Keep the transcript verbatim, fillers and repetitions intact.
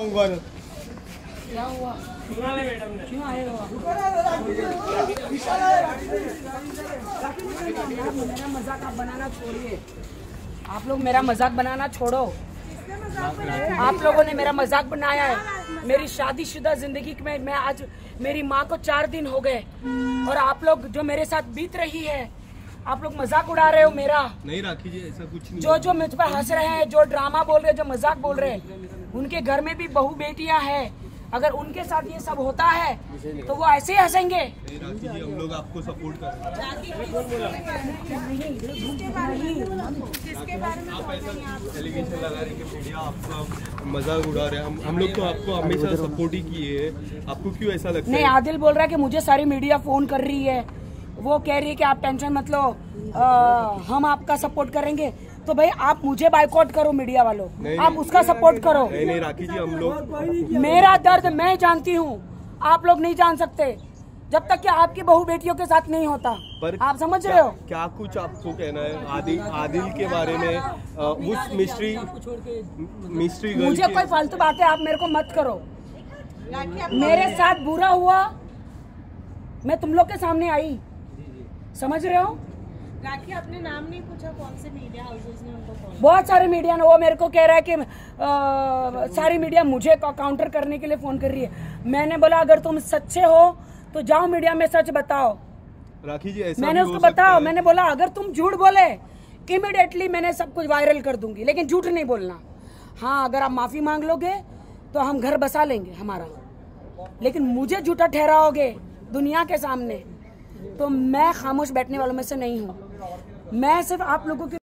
उगाने। क्या हुआ? क्यों आए हो? मेरा मजाक आप बनाना छोड़िए। आप लोग मेरा मजाक बनाना छोड़ो। आप लोगों ने मेरा मजाक बनाया है। मेरी शादीशुदा जिंदगी में मैं आज मेरी माँ को चार दिन हो गए और आप लोग जो मेरे साथ बीत रही है, आप लोग मजाक उड़ा रहे हो मेरा। नहीं राखी जी, ऐसा कुछ नहीं। जो जो मुझ पर हंस रहे हैं, जो ड्रामा बोल रहे हैं, जो मजाक बोल रहे हैं, उनके घर में भी बहू बेटियां हैं। अगर उनके साथ ये सब होता है तो वो ऐसे ही हंसेंगे। नहीं राखी जी, हम लोग आपको सपोर्ट कर रहे हैं। आप ऐसा एलिगेशन लगा रहे कि मीडिया आपका मजाक उड़ा रहे हैं। हम हम लोग तो आपको हमेशा सपोर्ट ही किए हैं। आपको क्यों ऐसा लगता है? नहीं, आदिल बोल रहा है कि मुझे सारी मीडिया फोन कर रही है, वो कह रही है कि आप टेंशन मत लो, आ, हम आपका सपोर्ट करेंगे। तो भाई आप मुझे बाइकआउट करो, मीडिया वालों, आप उसका सपोर्ट करो। नहीं नहीं राखी जी, हम लोग मेरा दर्द मैं जानती हूँ, आप लोग नहीं जान सकते जब तक कि आपकी बहू बेटियों के साथ नहीं होता। पर आप समझ रहे हो? क्या कुछ आपको कहना है आदिल आदिल के बारे में? आ, उस मिस्ट्री मिस्ट्री गर्ल मुझे की- कोई फालतू बातें आप मेरे को मत करो। मेरे साथ बुरा हुआ, मैं तुम लोग के सामने आई, समझ रहे हो? राखी, आपने नाम नहीं पूछा कौन से मीडिया हाउसेस ने उनको कॉल? बहुत सारे मीडिया ने, वो मेरे को कह रहा है कि आ, सारी मीडिया मुझे काउंटर करने के लिए फोन कर रही है। मैंने बोला अगर तुम सच्चे हो तो जाओ मीडिया में सच बताओ। राखी जी ऐसा मैंने भी हो उसको सकता बताओ, है। मैंने बोला अगर तुम झूठ बोले इमीडिएटली मैंने सब कुछ वायरल कर दूंगी, लेकिन झूठ नहीं बोलना। हाँ, अगर आप माफी मांग लोगे तो हम घर बसा लेंगे हमारा, लेकिन मुझे झूठा ठहराओगे दुनिया के सामने तो मैं खामोश बैठने वालों में से नहीं हूँ। मैं सिर्फ आप लोगों के